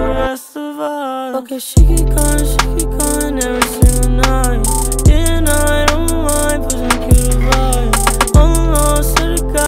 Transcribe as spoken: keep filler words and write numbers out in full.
rest of us. Okay, she keep going, she keep going ever since